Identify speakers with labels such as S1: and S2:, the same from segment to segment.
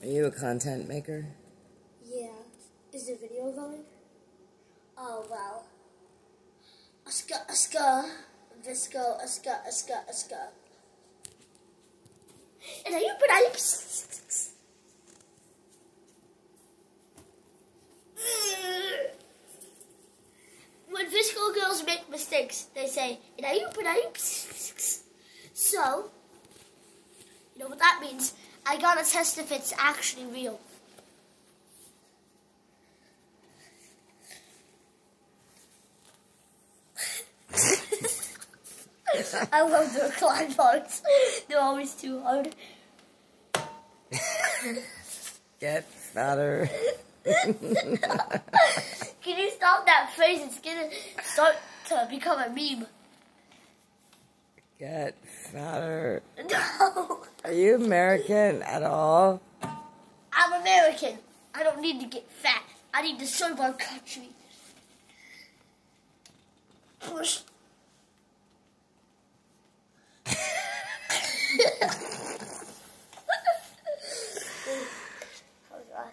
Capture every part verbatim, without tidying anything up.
S1: Are you a content maker?
S2: Yeah. Is the video going? Oh, wow. Aska, aska, VISCO, aska, aska, aska. And are you, but I... When VISCO girls make mistakes, they say, and are you, but are you... So, you know what that means? I gotta test if it's actually real. I love the recline parts. They're always too hard.
S1: Get fatter.
S2: Can you stop that phrase? It's gonna start to become a meme.
S1: Get fatter.
S2: No.
S1: Are you American at all?
S2: I'm American. I don't need to get fat. I need to serve our country. Push. Oh, God.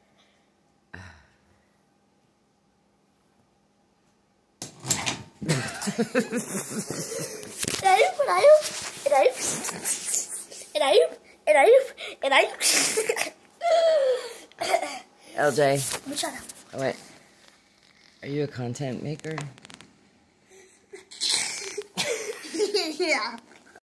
S2: And I and I and I and I and I and I
S1: L J.
S2: Shut up.
S1: Oh, wait. Are you a content maker?
S2: Yeah.